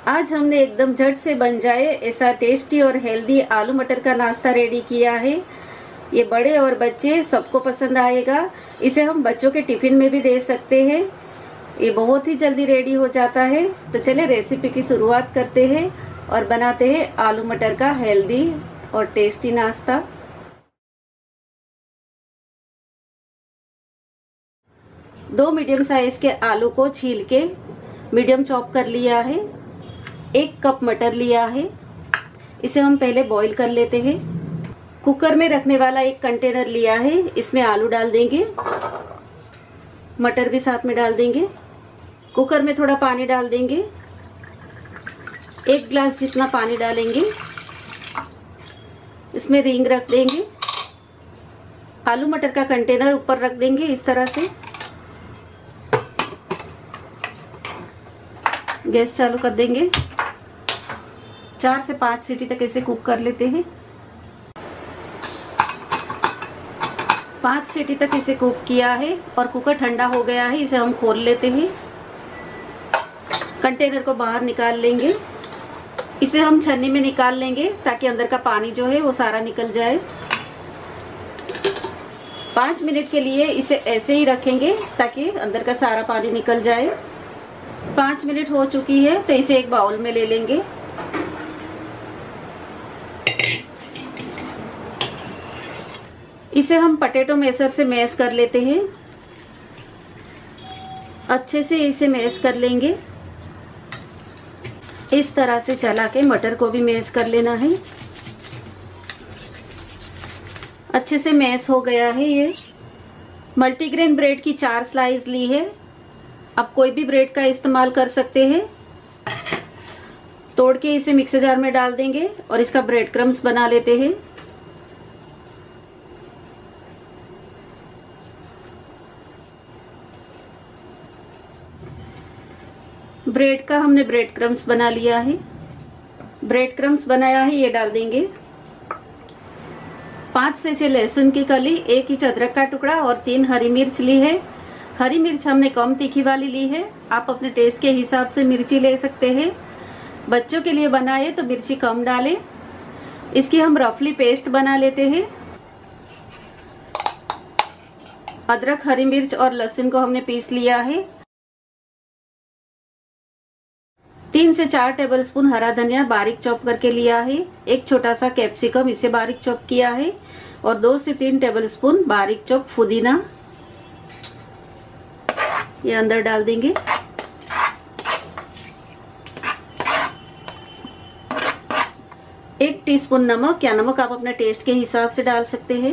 आज हमने एकदम झट से बन जाए ऐसा टेस्टी और हेल्दी आलू मटर का नाश्ता रेडी किया है। ये बड़े और बच्चे सबको पसंद आएगा। इसे हम बच्चों के टिफिन में भी दे सकते हैं। ये बहुत ही जल्दी रेडी हो जाता है। तो चले रेसिपी की शुरुआत करते हैं और बनाते हैं आलू मटर का हेल्दी और टेस्टी नाश्ता। दो मीडियम साइज के आलू को छील के मीडियम चॉप कर लिया है। 1 कप मटर लिया है, इसे हम पहले बॉईल कर लेते हैं। कुकर में रखने वाला एक कंटेनर लिया है, इसमें आलू डाल देंगे, मटर भी साथ में डाल देंगे। कुकर में थोड़ा पानी डाल देंगे, 1 गिलास जितना पानी डालेंगे। इसमें रिंग रख देंगे। आलू मटर का कंटेनर ऊपर रख देंगे इस तरह से। गैस चालू कर देंगे। 4 से 5 सीटी तक इसे कुक कर लेते हैं। 5 सीटी तक इसे कुक किया है और कुकर ठंडा हो गया है। इसे हम खोल लेते हैं। कंटेनर को बाहर निकाल लेंगे। इसे हम छन्नी में निकाल लेंगे ताकि अंदर का पानी जो है वो सारा निकल जाए। 5 मिनट के लिए इसे ऐसे ही रखेंगे ताकि अंदर का सारा पानी निकल जाए। 5 मिनट हो चुकी है तो इसे एक बाउल में ले लेंगे। इसे हम पोटैटो मैशर से मैश कर लेते हैं। अच्छे से इसे मैश कर लेंगे। इस तरह से चला के मटर को भी मैश कर लेना है। अच्छे से मैश हो गया है। ये मल्टीग्रेन ब्रेड की 4 स्लाइस ली है। आप कोई भी ब्रेड का इस्तेमाल कर सकते हैं। तोड़ के इसे मिक्सर जार में डाल देंगे और इसका ब्रेड क्रम्स बना लेते हैं। ब्रेड का हमने ब्रेड क्रम्स बना लिया है। ब्रेड क्रम्स बनाया है, ये डाल देंगे। 5 से 6 लहसुन की कली, 1 इंच अदरक का टुकड़ा और 3 हरी मिर्च ली है। हरी मिर्च हमने कम तीखी वाली ली है। आप अपने टेस्ट के हिसाब से मिर्ची ले सकते हैं। बच्चों के लिए बनाए तो मिर्ची कम डालें। इसकी हम रफली पेस्ट बना लेते हैं। अदरक, हरी मिर्च और लहसुन को हमने पीस लिया है। 3 से 4 टेबलस्पून हरा धनिया बारीक चॉप करके लिया है। 1 छोटा सा कैप्सिकम इसे बारीक चॉप किया है और 2 से 3 टेबलस्पून बारीक चॉप पुदीना ये अंदर डाल देंगे। एक टीस्पून नमक या नमक आप अपने टेस्ट के हिसाब से डाल सकते हैं।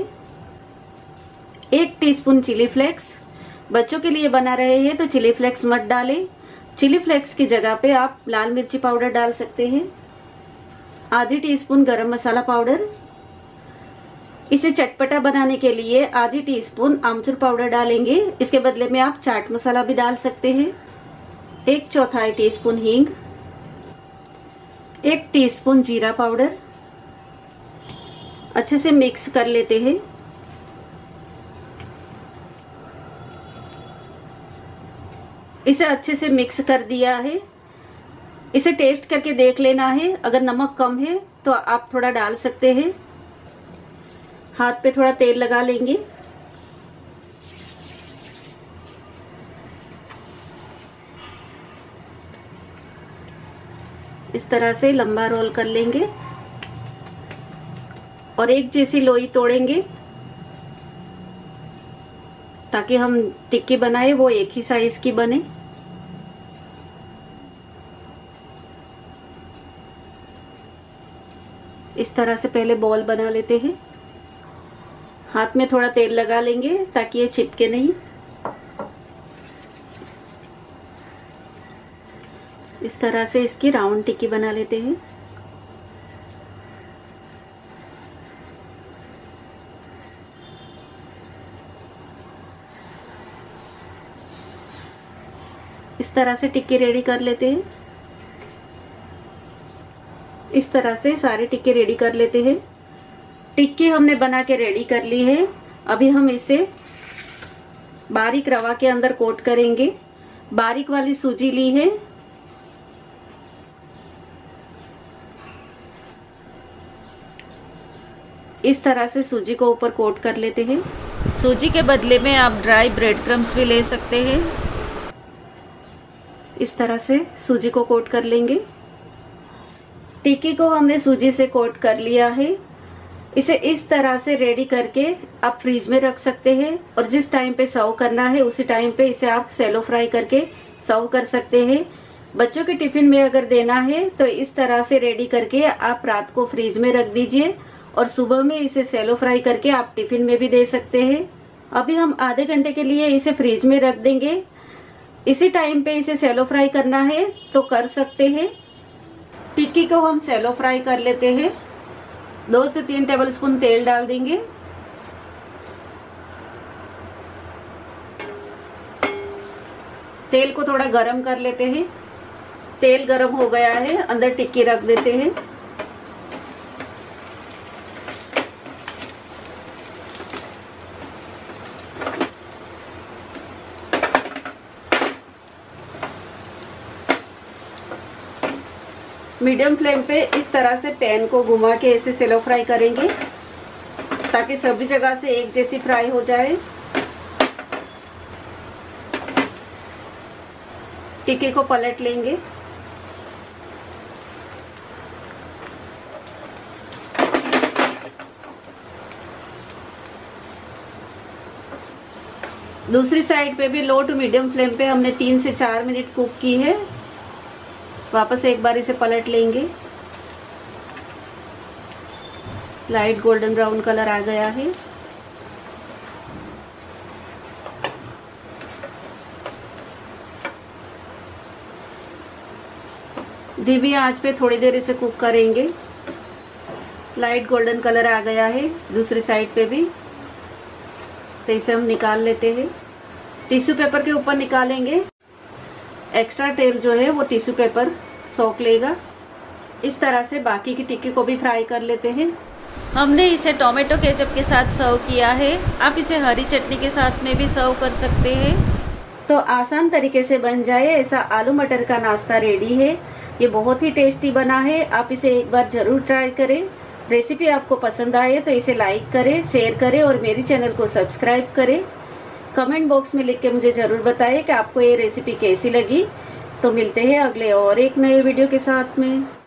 1 टीस्पून चिली फ्लेक्स। बच्चों के लिए बना रहे हैं तो चिली फ्लेक्स मत डालें। चिली फ्लेक्स की जगह पे आप लाल मिर्ची पाउडर डाल सकते हैं। आधी टीस्पून गरम मसाला पाउडर। इसे चटपटा बनाने के लिए आधी टीस्पून आमचूर पाउडर डालेंगे। इसके बदले में आप चाट मसाला भी डाल सकते हैं। 1/4 टीस्पून हींग, 1 टीस्पून जीरा पाउडर। अच्छे से मिक्स कर लेते हैं। इसे अच्छे से मिक्स कर दिया है। इसे टेस्ट करके देख लेना है। अगर नमक कम है तो आप थोड़ा डाल सकते हैं। हाथ पे थोड़ा तेल लगा लेंगे। इस तरह से लंबा रोल कर लेंगे और एक जैसी लोई तोड़ेंगे ताकि हम टिक्की बनाए वो एक ही साइज की बने। इस तरह से पहले बॉल बना लेते हैं। हाथ में थोड़ा तेल लगा लेंगे ताकि ये चिपके नहीं। इस तरह से इसकी राउंड टिक्की बना लेते हैं। इस तरह से टिक्की रेडी कर लेते हैं। इस तरह से सारे टिक्के रेडी कर लेते हैं। टिक्की हमने बना के रेडी कर ली है। अभी हम इसे बारीक रवा के अंदर कोट करेंगे। बारीक वाली सूजी ली है, इस तरह से सूजी को ऊपर कोट कर लेते हैं। सूजी के बदले में आप ड्राई ब्रेड क्रम्स भी ले सकते हैं। इस तरह से सूजी को कोट कर लेंगे। टिक्की को हमने सूजी से कोट कर लिया है। इसे इस तरह से रेडी करके आप फ्रीज में रख सकते हैं और जिस टाइम पे सर्व करना है उसी टाइम पे इसे आप सैलो फ्राई करके सर्व कर सकते हैं। बच्चों के टिफिन में अगर देना है तो इस तरह से रेडी करके आप रात को फ्रीज में रख दीजिए और सुबह में इसे सैलो फ्राई करके आप टिफिन में भी दे सकते हैं। अभी हम आधे घंटे के लिए इसे फ्रीज में रख देंगे। इसी टाइम पे इसे सैलो फ्राई करना है तो कर सकते हैं। टिक्की को हम सैलो फ्राई कर लेते हैं। 2 से 3 टेबलस्पून तेल डाल देंगे। तेल को थोड़ा गरम कर लेते हैं। तेल गरम हो गया है, अंदर टिक्की रख देते हैं। मीडियम फ्लेम पे इस तरह से पैन को घुमा के ऐसे सैलो फ्राई करेंगे ताकि सभी जगह से एक जैसी फ्राई हो जाए। टिक्की को पलट लेंगे। दूसरी साइड पे भी लो टू मीडियम फ्लेम पे हमने 3 से 4 मिनट कुक की है। वापस एक बार इसे पलट लेंगे। लाइट गोल्डन ब्राउन कलर आ गया है। धीमी आंच पे थोड़ी देर इसे कुक करेंगे। लाइट गोल्डन कलर आ गया है दूसरी साइड पे भी, तो इसे हम निकाल लेते हैं। टिश्यू पेपर के ऊपर निकालेंगे। एक्स्ट्रा तेल जो है वो टिश्यू पेपर सोख लेगा। इस तरह से बाकी की टिक्की को भी फ्राई कर लेते हैं। हमने इसे टोमेटो केचप के साथ सर्व किया है। आप इसे हरी चटनी के साथ में भी सर्व कर सकते हैं। तो आसान तरीके से बन जाए ऐसा आलू मटर का नाश्ता रेडी है। ये बहुत ही टेस्टी बना है। आप इसे एक बार जरूर ट्राई करें। रेसिपी आपको पसंद आए तो इसे लाइक करें, शेयर करें और मेरी चैनल को सब्सक्राइब करें। कमेंट बॉक्स में लिख के मुझे जरूर बताएं कि आपको ये रेसिपी कैसी लगी। तो मिलते हैं अगले और एक नए वीडियो के साथ में।